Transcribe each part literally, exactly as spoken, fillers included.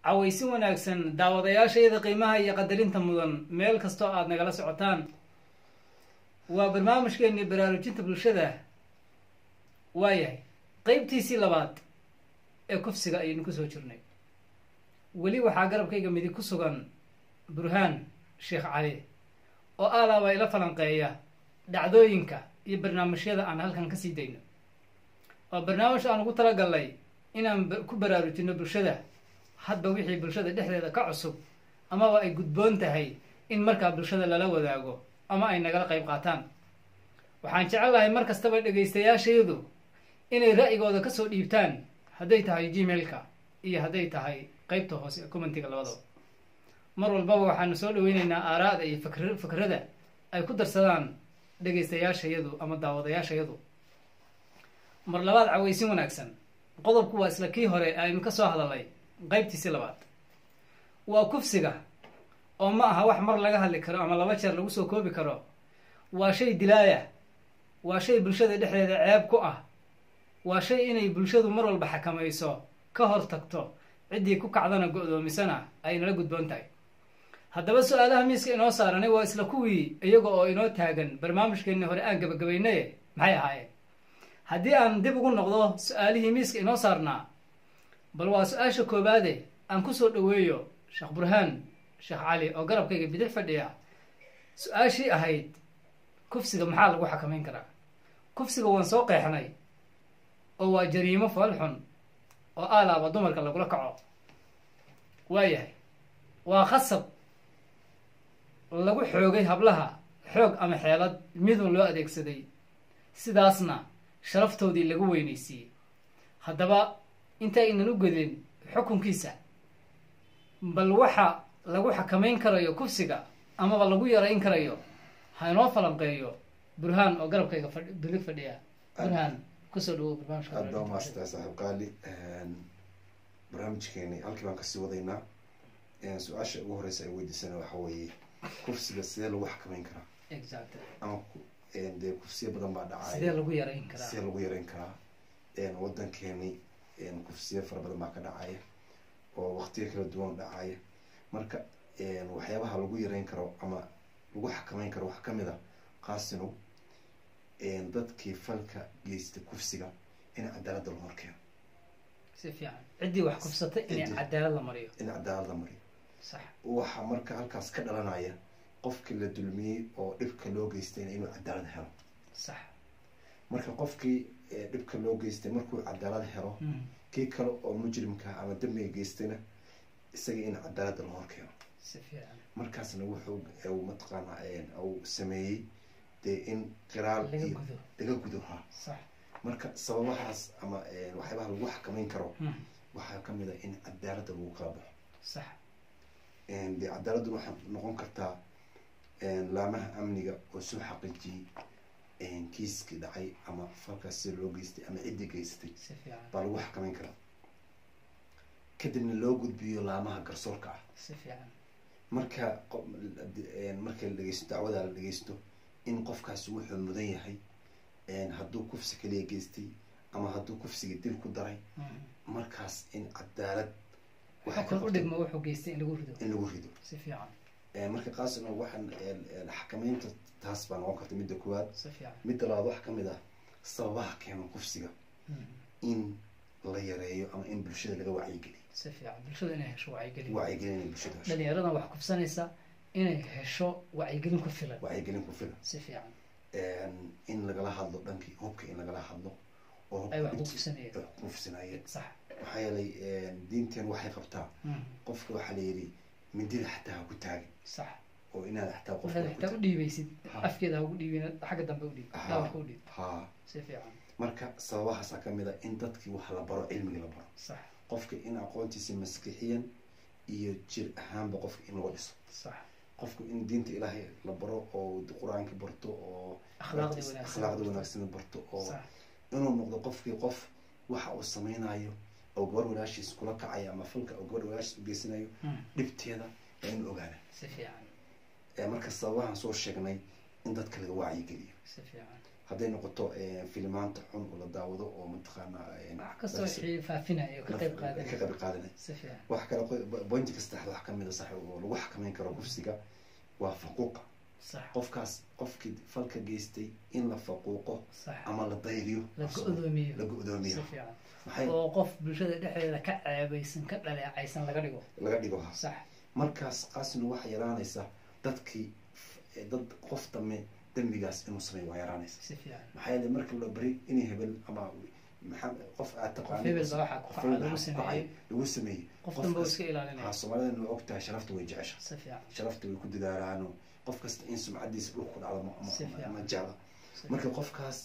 cawaysin wanaagsan daawadayaashayda qiimaha iyo qadarinta mudan meel kastoo aada nagala socotaan. waa barnaamijkeennii baraarujinta bulshada. waayahay qeybtiisii labaad ee kufsiga ayaynu kusoo jirnay. weli waxaa garabkayga midig ku sugan burhaan sheekh cali oo aalaaba ila falanqeeya dhacdooyinka iyo barnaamijyada aan halkan kasii dayno. waa barnaamij aan ugu talagalnay inaan ku baraarujino bulshada hadba wixii bulshada dhexdeeda ka cusub amaba ay gudboon tahay in markaa bulshada lala wadaago ama ay nagala qayb qaataan. waxaan jecelahay mar kastaba dhegaystayaashayadu inay ra'yigooda kasoo dhiibtaan, hadday tahay gmailka iyo hadday tahay qeybta hoose ee commentiga labadaba. mar walbaba waxaanu soo dhaweyneynaa aaraada iyo fakr fakrada ay ku darsadaan dhegaystayaashayadu ama daawadayaashayadu. mar labaad cawaysin wanaagsan. qodobku waa isla kii hore aynu ka soo hadalnay qeybtiisii labaad. waa kufsiga oo ma aha wax mar laga hadli karo ama laba jeer lagu soo koobi karo. waa shay dilaaya, waa shay bulshada dhexdeeda ceeb ku ah, waa shay inay bulshadu mar walba xakamayso, ka hor tagto, ciddii ku kacdana go-doomisana ay nala gudboon tahay. haddaba su-aalaha miiska inoo saaranay waa isla kuwii iyaga oo inoo taagan barnaamijkeenni hore aan gabagabaynaye maxay ahaayeen. haddii aan dib ugu noqdo su-aalihii miiska inoo saarnaa, bal waa su-aasha koobaade aan kusoo dhaweeyo sheekh burhaan sheekh cali oo garabkayga bidix fadhiya. su-aashii ahayd kufsiga maxaa lagu xakamayn karaa? kufsiga waan soo qeexnay oo waa jariimo foolxun oo aalaaba dumarka lagula kaco. waayahay waa khasab lagu xoogay hablaha, xoog ama xeelad midun loo adeegsaday, sidaasna sharaftoodii lagu weynaysiiyey. haddaba intaynan u godin xukunkiisa, bal waxa lagu xakamayn karayo kufsiga amaba lagu yarayn karayo ha inoo falanqeeyo burhaan oo garabkayga fadh bilig fadhiya. burhaan kusoo dhawow barnaamijka. aad baa maastaa saaxiib qaali. barnaamijkeeni halkii baan kasii wadaynaa. su-aasha ugu horeysa ay weydiisana waxa weeye kufsiga sidee lagu xakamayn karaa? exactly. ama dee kufsiya badan baa dhacay, sidee lagu yarayn karaa? sidee lagu yarayn karaa? wadankeeni kufsiya fara badan baa ka dhacaya oo waqtiyo kala duwan dhacaya. marka waxyaabaha lagu yarayn karo ama lagu xakamayn karo waxaa kamid a qaasinow dadkii falka geysta kufsiga in cadaalada la horkeeno. si fiican ciddii wax kufsatay in cadaalad la mariyo, in cadaalad la mariyo. sax. waxaa marka halkaas ka dhalanaya qofkii la dulmiyey oo dhibka loo geystayna inuu cadaalad helo. sax. marka qofkii dhibka loo geystay markuu cadaalad helo, kii kale oo mujrimka ama dambiga geystayna isaga in cadaalada la horkeeno. si fiican. markaasna wuxuu mataqaana uu sameeyey dee in qiraal laga gudo. ha sax. marka sababahaas ama waxyaabaha lagu xakamayn karo waxaa kamid a in cadaalada lagu kala baxo. sax. dee cadaaladdu waxay noqon kartaa laamaha amniga oo soo xaqiijiyey kiiskii dhacay ama falkaas sida loo geystay ama ciddii geystay baa lagu xakamayn karaa. kadibna loo gudbiyo laamaha garsoorka ah. si fiican. marka marka la dhegeysto dacwada la dhegeysto in qofkaasi wuxuu mudan yahay, hadduu kufsi kaliya geystay ama hadduu kufsiga dil ku daray, markaas in cadaalad u dhigmo wuxuu geystay in lagu rido. in lagu rido. si fiican. marka qaasina waxaan xakamaynta taas baa noqon karta midda koowaad. si fiican. midda labaad waxaa kamid ah sababaha keena kufsiga in la yareeyo ama in bulshada laga wacyigeliyo. si fiican. bulshada inay hesho wacyigelin. wacyigelin inay bulshada hesho. dhalinyaradan wax kufsanaysa inay hesho wacyigelin ku filan. wacyigelin ku filan. si fiican. in lagala hadlo dhankii hubka in lagala hadlo oo ay wax ku kufsanayeen. kufsanayeen. sax. maxaa yeelay diinteen waxay qabtaa qofka waxaa la yidhi mindida xataa ha ku taagin. sax. oo inaad xataa qofka xataa u dhiibaysid afkeeda ha ugu dhiibin, xagga dambe u dhiib, dhabarka u dhiib. ha si fiican. marka sababahaasaa kamid a in dadkii wax la baro, cilmiga la baro. sax. qofka in aqoontiisa maskixiyan iyo jir ahaanba qofka in loo dhiso. sax. qofku in diinta ilaahay la baro oo qur-aanka barto oo akhlaaqda wanaagsan barto oo inuu noqdo qofkii qof waxa uu sameynayo oo gabar walaashiis kula kacaya ama falka oo gabar walaashiis u geysanayo dhibteeda waa inuu ogaana. si fiican. marka sababahan soo sheegnay in dadka laga wacyigeliyo. si fiican. hadday noqoto filimaanta xun oo la daawado oo mataqaanaa wax kastoo wixii faafinayo ka qayb qaadanaya ka qayb qaadanaya si fiican wax kale point kasta wax kamid ah sax oo lagu xakameyn karo kufsiga waa faquuqa صح qofkaas qofkii falka geystay in la faquuqo صح ama la dayriyo la go'doomiyo la go'doomiyo si fiican maxay oo qof bulshada dhexdeeda ka ceebaysan ka dhaleecaysan laga dhigo laga dhigo ha صح markaas qaasina waxa yaraanaysa dadkii dad qof dame dambigaas inuu sameeyo waa yaraanaysa si fiican maxaa yeelay marka la bari inay hebel ama maxaa qof aad taqaanay hebel baa waxa ku facay lagu sameeyay lagu sameeyay qof danbo iska ilaalinaya ha Soomaalida ma ogtahay sharafta way jecesha si fiican sharafta way ku dadaalaan qof kasta in sumcadiisa dhulka ku dhacdo ma ma jecla marka qofkaas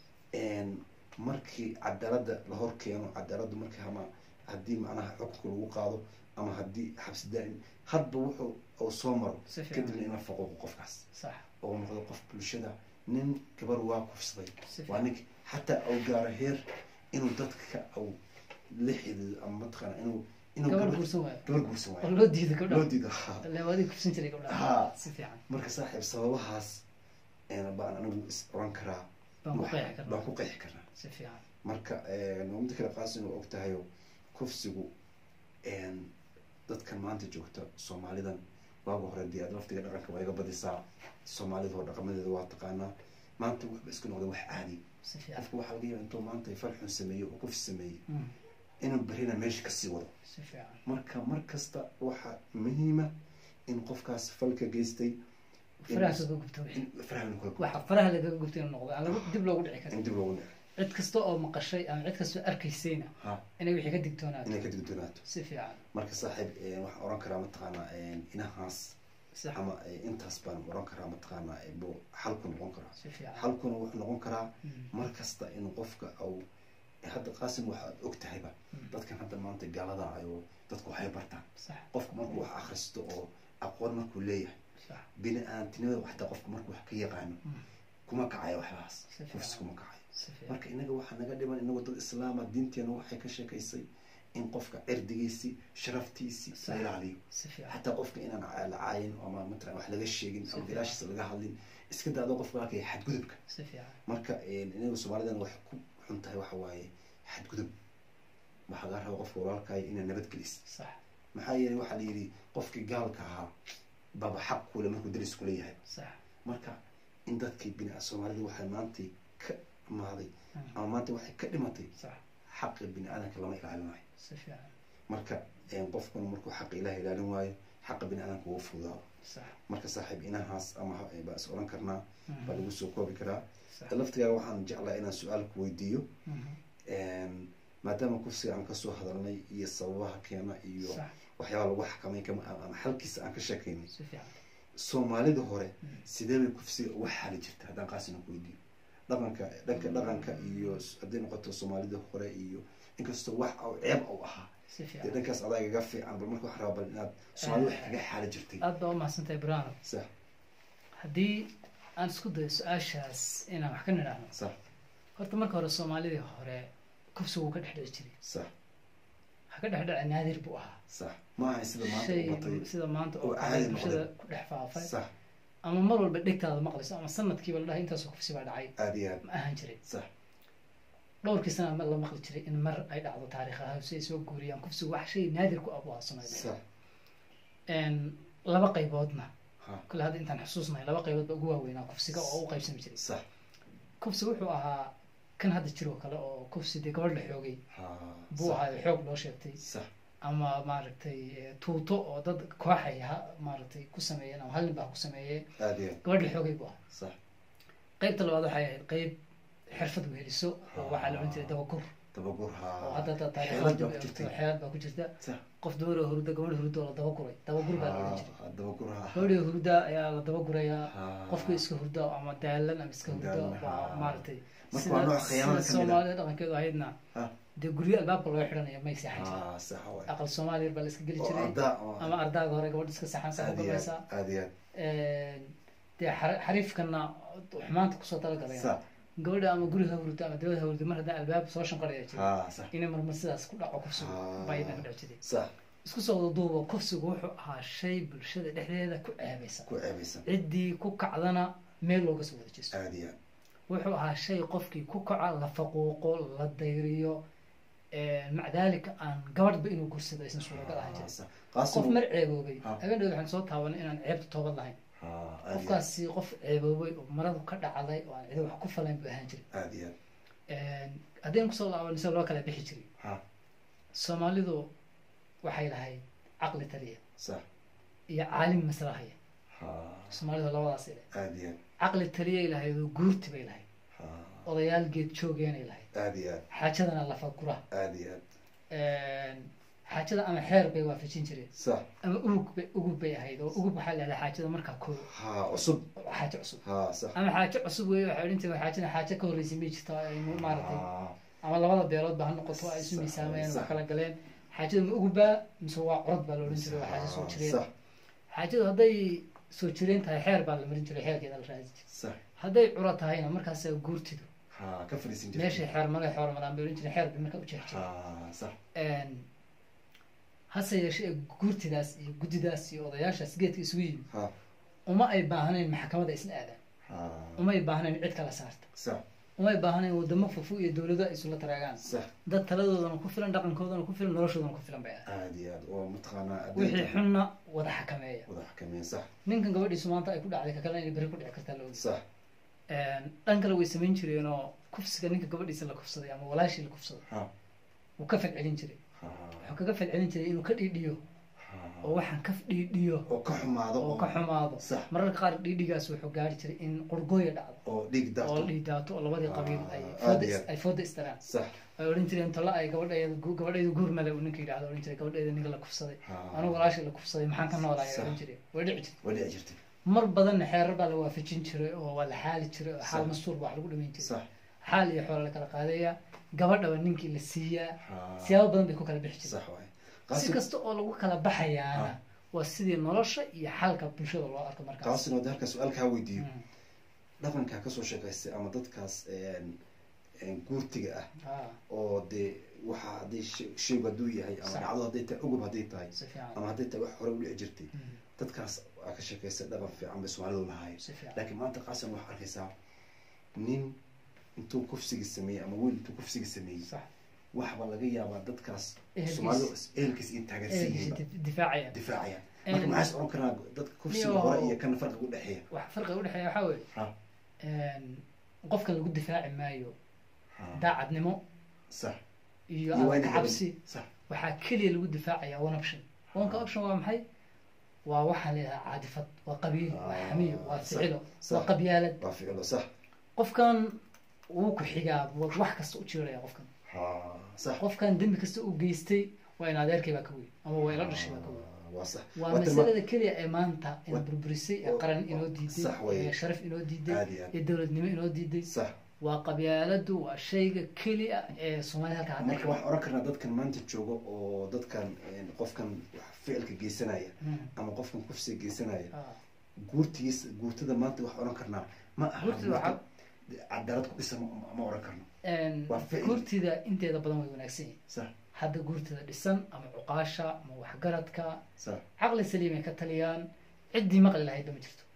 een markii cadaalada la hor keeno cadaaladu markii ama haddii macnaha xukunka lagu qaado ama haddii xabsi daa'im hadba wuxuu oo soo maro kadibna in la faquuqo qofkaas صح oo noqdo qof bulshada nin gabar waa kufsaday waa nin xataa oo gaar heer inuu dadka oo lixid ama matqana inuu inuu gabar guursan waayo gabar guursan waayo loo diido ka loo diido la wadi kufsan jiray ka ha si fiican marka saaxiib sababahaas een baan anigu is oran karaa baan ku qeexi karnaa baan ku qeexi karnaa si fiican marka een mid kale qaas inuu og tahay kufsigu een dadkan maanta joogta Soomaalidan waagu hore diyaad laftiga dhaqanka way iga badisaa Soomaalida oo dhaqamadeeda waa taqaanaa maanta wax isku noqday wax caadi si fiican qofku waxa laga yaabaa intuu maanta ay farxun sameeyo oo kufsi sameeyo inuu barina meesha ka sii wado si fiican marka mar kasta waxa muhiima in qofkaas falka geystay faraha ka gubto faraha ku waxa faraha laga gubtay noqdo aan lagu dib loogu dhici karin dib loogu dhici cid kasta oo maqashay ama cid kasta arkaysayna inay wixii ka digtoonaato inay ka digtoonaato si fiican marka saaxiib waxa oran karaa mataqaanaa inahaas ama intaas baan oran karaa mataqaanaa bo xalku noqon karaa si fiican xalkuna wuxuu noqon karaa mar kasta in qofka au hadda qaasim waxa og tahayba dadkan hadda maanta gaalada ayo dadku waxay bartaan qofku markuu wax akhristo oo aqoon markuu leeyahay bini aantinimada waxta qofku markuu wax ka yaqaano kuma kacayo waxaas kufsi kuma kacayo marka inaga waxa naga dhiman inagu dad islaam ah diinteena waxay ka sheekaysay in qofka cirdigiisi sharaftiisi la ilaaliyo hatta qofka inaan la caayin ama matala wax laga sheegin ama bilaashis laga hadlin iska daado qofka halkay xad gudubka marka inagu Soomaalidan wax ku xuntahay waxa waaye xad gudub waxa gaar ah qofka walaalkay inaan nabad gelis sax maxaa yeelay waxa la yiri qofkii gaalka ahaa baba xaq ku leh markuu daris ku leeyahay sax marka in dadkii bini Soomaalida waxa maanta ka maaday ama maanta waxay ka dhimatay sax xaq bini aadanka lama ilaalinayo si fiican marka een qofku markuu xaq ilaahay ilaalin waayo xaq bini aadanka uu fududaa sax marka saaxiib inahaas ama baas oran karnaa baa lagu soo koobi karaa laftiga waxaan jeclaa inaan su'aal ku weydiiyo een maadaama kufsiga aan ka soo hadalnay iyo sababaha keena iyo waxyaabo lagu xakameyn kama ama xalkiisa aan ka sheekaynay si fiican Soomaalida hore sidee bay kufsiga uga xali jirtay hadaan qaasina ku weydiiyo dhaqanka dhanka dhaqanka iyo hadii noqoto Soomaalida hore iyo inkastoo wax oo ceeb oo ahaa si fiican dhankaas adayga fiican bal markuu xaraabo inaad Soomaalida wax kaga xali jirtay aad baa u mahadsantahay Brian sax hadii aan isku dayo su'aashaas inaan wax ka niraahno sax horta marka hore Soomaalida hore kufsigu ka dhexdhici jiray sax ha ka dhexdhici naadir buu ahaa sax ma aha sida maanta oo batay sida maanta oo bulshada ku dhex faafay sax ama mar walba dhigtaada maqlayso ama sanadkiiba la dhahay intaas kufsi baa dhacay aadiyaad ma ahan jiray sax dhowrkii sana ma la maqli jiray in mar ay dhacdo taariikhaha si ay soo guuriyaan kufsigu wax shay naadir ku abu Soomaalida sax een laba qayboodna kala hadda intaan xusuusnay laba qaybood ugu waaweyn kufsiga oo u qaybsan jiray sax kufsi wuxuu ahaa kan hadda jiro kale oo kufsi de gabadh la xoogay buu ahaa xoog loo sheegtay sax ama maaragtay tuuto oo dad kooxaya maaragtay ku sameeyeen ama hal baa ku sameeyay gabadh la xoogay buu ahaa sax qaybta labaad waxay ahayd qayb xirfad weeliso oo waxa la cuntiray dabagur dabagur ha oo hadda taariikhda xeelad baa ku jirta qof door oo hurda gabadh hurda oo la dabaguray dabagur baa la jiray dabagur ha gabadh hurda ayaa la dabaguraya qofka iska hurda ama daalan ama iska hurda waa maaragtay marka nooc khiyaamada Soomaalida dhaqankeedu ahaydna de guriga albaabka loo xiranayo ma aysan jirin ah sax way aqal Soomaaliyeed baa la iska gali jiray ama ardaaga hore gabadh iska saxan sax u galaysa aadiyaad ee de xariifkana xumaanta ku soo talagalay sax gabadha ama guriga hurda ama dawladda hurda mar hadaa albaab soo shanqaraya jiray ah sax inay marmar sidaas ku dhaco kufsigu bayna ka dhac jiray sax isku soo duubo kufsigu wuxuu ahaa shay bulshada dhexdeeda ku ceebaysan ku ceebaysan cidii ku kacdana meel looga soo wada jeesto aadiyaad wuxuu ahaa shay qofkii ku kaca la faquuqo la dayriyo maca daalika aan gabadhba inuu gursado aysan suuragal ahaan jirin qof mar ceeboobay habeen waxaan soo taabanay inaan ceebta toobad lahayn qofkaasi qof ceeboobay oo maradu ka dhacday oo aan cidi wax ku falayn buu ahaan jiray aad iyo aad haddaynu kusoo laabanayso loo kala bixi jiray soomaalidu waxay lahayd caqli taliya sax iyo caalim maslahaya soomaalidu labadaas ile aad iyo aad caqli taliyay lahayd oo guurti bay lahayd odayaal geed joogeenay lahayd aad iyo aad xaajadana lafagura aad iyo aad xaajada ama xeer bay waafajin jireen sax ama ugub bay ugub bay ahayd oo ugub waxaa leedahay xaajada markaa koob ha cusub xaajo cusub ha sax ama xaajo cusub weeye waxay odhan jireen xaajada xaajo ka horreysay may jirto ay maaragtay ama labada beelood ba ha noqoto ay isu miisaamayeen wax kala galeen xaajada ma ugubaa mise waa curad baa la odhan jiray waa xaajo soo jireen xaajadu hadday soo jireen tahay xeer baa la marin jiray xeerkeeda la raadin jiray hadday cura tahayna markaas guurtidu ka fariisin jirtay meeshay xeer maray xoolo maraan bay odhan jireen xeer bay markaa u jeex jiray hase yeeshee guurtidaas iyo guddidaas iyo odayaashaas geedka isugu yimid uma ay baahnayn maxkamadda isla aadaan uma ay baahnayn cid kala saarta uma ay baahnayn wadamo fufu iyo dawlado ay isula taraagaan dad taladoodana ku filan dhaqankoodana ku filan noloshoodana ku filan bay ahayd aad iyo aad oo mataqaanaa wixii xunna wada xakameeya wada xakameeya sax ninkan gabadhiisu maanta ay ku dhacday ka kalena inay beri ku dhici kartaa la ogi sax dhan kale way samayn jireen oo kufsiga ninka gabadhiisa la kufsaday ama walaashii la kufsaday wuu ka falcelin jiray wuxuu kaga falcelin jiray inuu ka dhiidhiyo oo waxaan ka dhiidhiyo oo ka xumaado oo ka xumaado mararka qaar dhiidhigaas wuxuu gaari jiray in qurgooya dhacdo oo dhiig daato oo dhiig daato oo labadii qabiil ay fooda ay fooda istaraan ay odhan jireen tala ay gabadheeda gabadheeda guur male uu ninka yidhahdo odhan jiray gabadheeda ninka la kufsaday anigu walaashii la kufsaday maxaan ka noolaay odhan jiray way dhici jirtay way dhici jirtay mar badanna xeerar baa la waafajin jiray oo waa la xaali jiray oo xaal mastuur baa wax lagu dhamayn jiray xaal iyo xoolo la kala qaadaya gabadhaba ninkii la siiyaa siyaabo badan bay ku kala bixi jirtay si kasta oo lagu kala baxayaana waa sidii nolosha iyo xalka bulshada loo arko markaas taasina hadda halka su-aal kaa weydiiyo dhaqankaa kasoo sheekaystay ama dadkaas guurtiga ah oo dee waxa hadday shaygu hadduu yahay ama dhacdo hadday tahay ugub hadday tahay ama hadday tahay wax hore u dhici jirtay dadkaas aa ka sheekaystay dhaqan fiican bay soomaalidu lahaayeen laakiin maanta qaasan waxaa arkaysaa nin intuu kufsiga sameeyey ama wiil intuu kufsiga sameeyey waxba laga yaabaa dadkaas soomaalidu ehelkiis in taageersiiyeen difaacayaan difaacayaan marka maxaas oran karaa dadka kufsiga hore iyo kan farqiga u dhexeeya wax farqiga u dhexeeya waxaa weeye qofka lagu difaaci maayo daacadnimo sax iyo alla cabsi waxaa keliya lagu difaacayaa one option oneka option waa maxay waa waxaa leedahay caadifad waa qabiil waa xamiyo waa ficilo waa qabyaalad waa ficilo sax qofkan wuu ku xigaa wax kasta u jiiraya qofkan qofkan dembi kasta uu geystay waa in adeerkay baa ka weyn ama waa ila dhashay baa ka weyn waa masalada keliya ee maanta ina burburisay ee qaran inoo diiday ee sharaf inoo diiday ee dowladnimo inoo diiday waa qabyaaladu waa shayga keliya ee soomaalida halka hadda marka waxaan oran karnaa dadkan maanta jooga oo dadkan qofkan ficilka geysanaya ama qofkan kufsiga geysanaya guurtigiisa guurtada maanta waxaan oran karnaa ma aha cadaalad ku dhisan ma oran karno guurtida inteeda badan way wanaagsan yihiin hadda guurtida dhisan ama cuqaasha ama waxgaradka caqli saliimay ka taliyaan ciddii maqli lahaydba ma jirto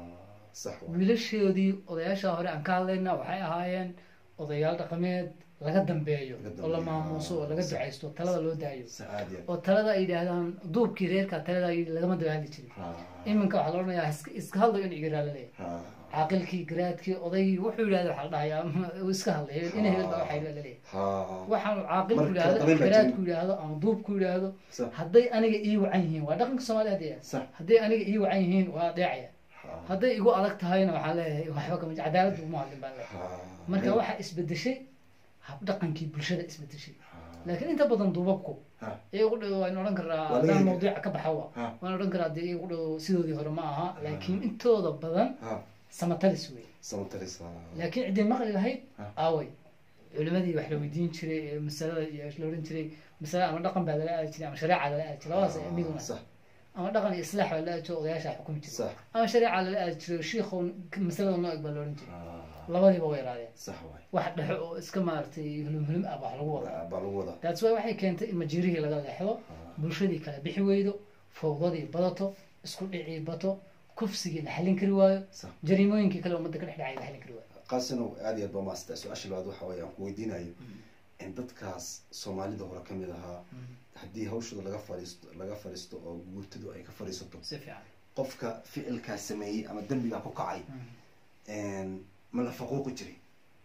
wiilashoodii odayaasha hore aan ka hadlayna waxay ahaayeen odayaal dhaqameed laga dambeeyo oo la maamuuso oo laga ducaysto talada loo daayo oo talada ay yidhaahdaan duubkii reerka talada lagama daba hadli jirin iminka waxaa la odhanayaa iska hadlayo in igaraa la leeyahay caaqilkii garaadkii odaygii wuxuu yidhahda waxaa la dhahayaa iska hadlay in hebel baa waxay la leeyahay waxaan caaqilku yidhahdo garaadku yidhaahdo ama duubku yidhaahdo hadday aniga ii wacan yihiin waa dhaqanka soomaaliya hadii hadday aniga ii wacan yihiin waa adeecaya hadday igu adag tahayna waxaa leeyahay waxba kama cadaalad uma hadlin baan leeyahay marka waxaa isbedeshay habdhaqankii bulshada isbedeshay laakiin inta badan duubabku iyagu dhow waan odhan karaa haddaan mawduuca ka baxawa waan odhan karaa dee iyagu dhow sidoodii hore ma aha laakiin intooda badan samatalis wey samatalis laakiin ciddii maqli lahayd aaway culimadii wax la weydiin jiray masalada iyo la odhan jiray masale ama dhaqan baa lala aadi jiray ama shareeca lala aadi jiray labadaas miduna ama dhaqan iyo islaax baa lala aadi jiray odayaasha xukumi jiray ama shareeca lala aadi jiray shiikhow masalada noo eg baa la odhan jiray labadiiba way raadeen wax dhexo oo iska maaragtay hulum hulum ah wax lagu wadaa that's why waxay keentay in majiirihii laga leexdo bulshadii kala bixi weydo fowdadii badato isku dhicii bato kufsigii la xallin kari waayo jariimooyinkii kale ummadda ka dhex dhacay la xallin kari waayo qaasina aad iyo aad baa maastaa su-aasha labaad waxa weeye aan ku weydiinayo in dadkaas soomaalida hore kamid ahaa haddii hawshooda laga fadhiisto laga fadhiisto oo guurtadu ay ka fadhiisato si fiican qofka ficilkaa sameeyey ama dembigaa ku kacay ma la faquuqi jiray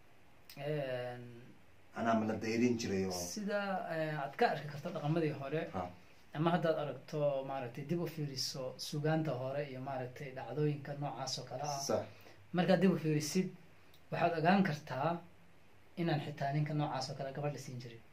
anaa ma la dayrin jiray oo sida aad ka arki karto dhaqamadii hore ama haddaad aragto maaragtay dib u fiiriso sugaanta hore iyo maaragtay dhacdooyinka noocaas oo kale ah markaad dib u fiirisid waxaad ogaan kartaa inaan xitaa ninka noocaas oo kale gabadh la siin jirin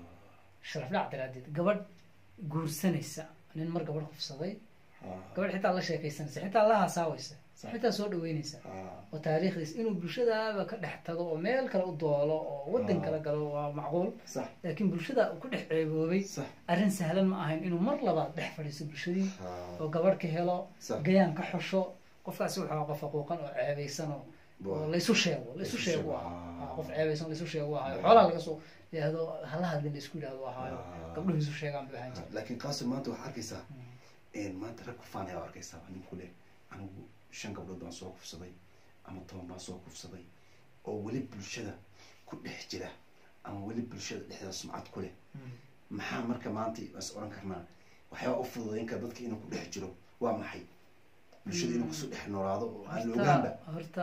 sharaf dhac daraadeed gabadh guursanaysa nin mar gabadh kufsaday gabadh xitaa la sheekaysanaysa xitaa la haasaawaysa xitaa soo dhaweynaysa oo taariikhdiis inuu bulshadaaba ka dhex tago oo meel kale u doolo oo waddan kala galo waa macquul laakiin bulshada uu ku dhex ceeboobay arrin sahlan ma ahayn inuu mar labaad dhex fadhiiso bulshadii oo gabadh ka helo gayaan ka xusho qofkaasi wuxuu qof faquuqan oo ceebaysan oo laysu sheego laysu sheego ahaa qof ceebaysan laysu sheego ahaa xoolaha laga soo yidhaahdo hala hadlin laysku yidhaahdo ahaayo gabdhuhu isu sheegaan bay ahaan jireen laakiin qaasim maanta waxaa arkaysaa maanta rag kufaanaya oo arkaysaa ninku leh anigu shan gabdhood baan soo kufsaday ama toban baan soo kufsaday oo weli bulshada ku dhex jira ama weli bulshada dhexdeeda sumcad ku leh maxaa marka maanta is oran karnaa waxyaaba u fududayn kara dadka inuu ku dhex jiro waa maxay bulshada inuu kusoo dhex noolaado oo aan la ogaanba horta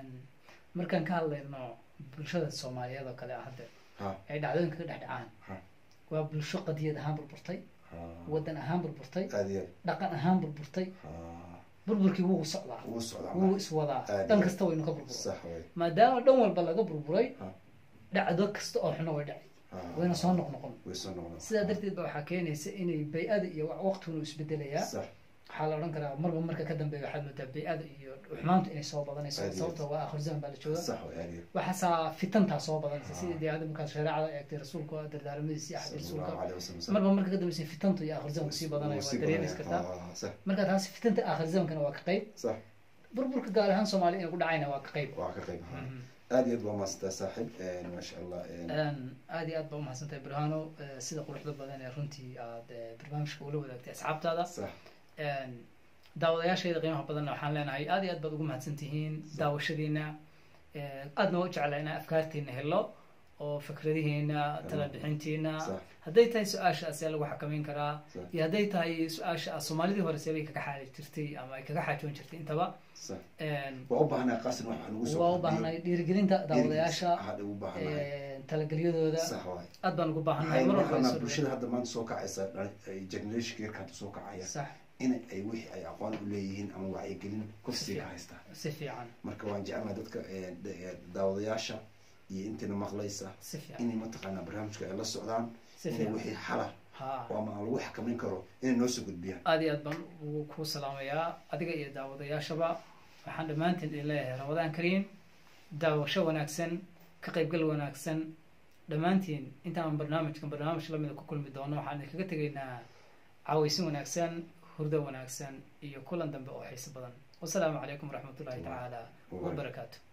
markaan ka hadlayno bulshada soomaaliyeed oo kale ah hadda ay dhacdooyinka ka dhex dhacaan waa bulsho qadiyad ahaan burburtay waddan ahaan burburtay dhaqan ahaan burburtay burburkii wuu socdaa wuu iswadaa dhan kasta waynu ka burburay maadaama dhan walba laga burburay dhacdo kasta oo xuna way dhacay wayna soo noqnoqon sidaa darteed ba waxaa keenaysa inay bay-ada iyo waqtiguna isbedelayaa waxaa la odhan karaa marba marka ka dambeeya waxaad moodaa bay-ada iyo xumaantu inay soo badanayso sababta waa akhir zaman baa la jooga waxaasaa fitantaa soo badanaysa sidii dee aada markaas shareecada eegtay rasuulka dardaaramadiisi axad rasuulka marba marka ka dambeysa fitantu iyo akhir zamanku sii badanaya waa dareemaysa kartaa marka taasi fitanta akhir zamankana waa ka qayb burburka gaar ahaan soomaaliya inay ku dhacayna waa ka qayb waa ka qayb aad iyo aad baa umahadsantahay saaxib maasha allah aad iyo aad baa umahadsantahay burhano sida quruxda badan ee runtii aad barnaamijka ula wadaagtay asxaabtaada daawadayaashayda qiimaha badanna waxaan leenahay aad iyo aad baad ugu mahadsan tihiin daawashadiina aadna waa u jeclaa inaan afkaartiina helo oo fikradihiina tala bixintiina hadday tahay su-aasha see lagu xakameyn karaa iyo hadday tahay su-aasha soomaalidii hore seebay kaga xaali jirtay ama ay kaga xaajoon jirtay intaba waa u baahnay qaasin wax lagu soo waa u baahnay dhiirigelinta daawadayaasha talagelyadooda aad baan ugu baahannahay mar walba bulshada hadda maanta soo kacaysa generation yarka hadda soo kacaya in ay wixii ay aqoon u leeyihiin ama wacyigelin kufsiga haystaa si fiican marka waan jecelnahay dadka daawadayaasha iyo intina maqlaysa inay mataqaanaa barnaamijka ay la socdaan inay wixii xala oo ama aan lagu xakameyn karo inay noo soo gudbiyaan aad iyo aad baan ugu ku salaamayaa adiga iyo daawadayaashaba waxaan dhammaantiin idin leeyahay ramadaan kariim daawasho wanaagsan ka qaybgal wanaagsan dhammaantiin intaan barnaamijkan barnaamij lamida ku kulmi doono waxaan idinkaga tegaynaa caawaysin wanaagsan hurdo wanaagsan iyo kulan dambe oo xiiso badan wasalaamu calaykum waraxmatullaahi tacaala wabarakaatu